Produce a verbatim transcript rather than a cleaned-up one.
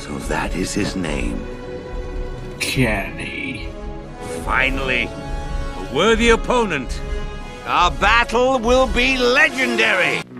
So that is his name. Kenny. Finally, a worthy opponent. Our battle will be legendary!